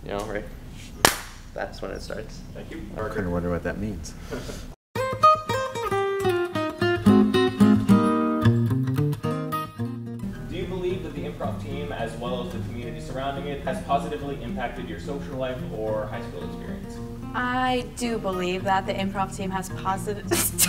You know, right? That's when it starts. Thank you. I kind of wonder what that means. Do you believe that the improv team, as well as the community surrounding it, has positively impacted your social life or high school experience? I do believe that the improv team has positive.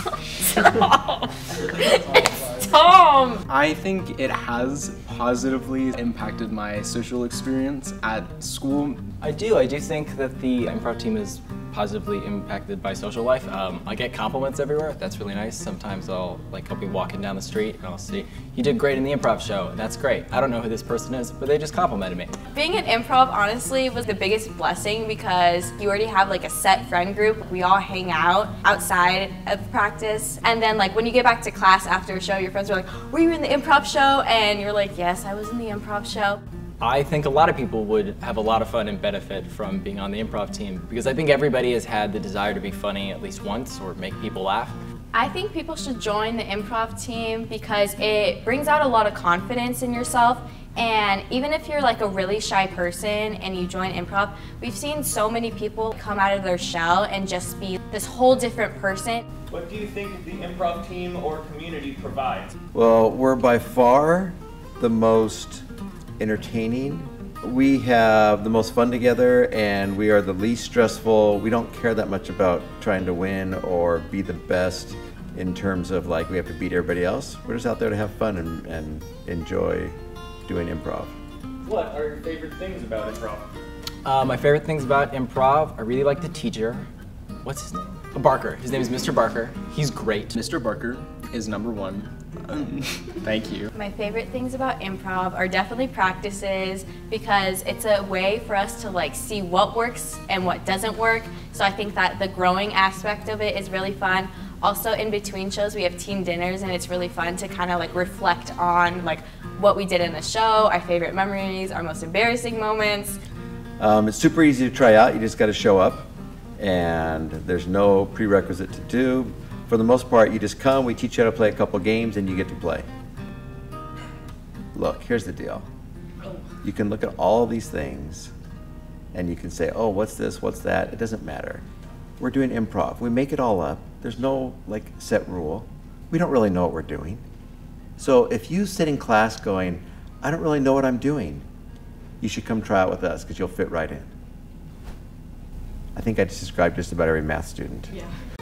Tom! I think it has positively impacted my social experience at school. I do think that the improv team is positively impacted by social life. I get compliments everywhere. That's really nice. Sometimes I'll be walking down the street and I'll see, you did great in the improv show, and that's great. I don't know who this person is, but they just complimented me. Being in improv, honestly, was the biggest blessing because you already have like a set friend group. We all hang out outside of practice. And then like when you get back to class after a show, your friends are like, were you in the improv show? And you're like, yes, I was in the improv show. I think a lot of people would have a lot of fun and benefit from being on the improv team because I think everybody has had the desire to be funny at least once or make people laugh. I think people should join the improv team because it brings out a lot of confidence in yourself, and even if you're like a really shy person and you join improv, we've seen so many people come out of their shell and just be this whole different person. What do you think the improv team or community provides? Well, we're by far the most entertaining. We have the most fun together, and we are the least stressful. We don't care that much about trying to win or be the best in terms of like we have to beat everybody else. We're just out there to have fun and enjoy doing improv. What are your favorite things about improv? My favorite things about improv, I really like the teacher. What's his name? Barker. His name is Mr. Barker. He's great. Mr. Barker is #1. Thank you. My favorite things about improv are definitely practices because it's a way for us to like see what works and what doesn't work. So I think that the growing aspect of it is really fun. Also in between shows we have team dinners and it's really fun to kind of like reflect on like what we did in the show, our favorite memories, our most embarrassing moments. It's super easy to try out. You just got to show up, and there's no prerequisite to do. For the most part, you just come, we teach you how to play a couple games, and you get to play. Look, here's the deal. You can look at all these things, and you can say, oh, what's this, what's that? It doesn't matter. We're doing improv. We make it all up. There's no like set rule. We don't really know what we're doing. So if you sit in class going, I don't really know what I'm doing, you should come try out with us because you'll fit right in. I think I just described just about every math student. Yeah.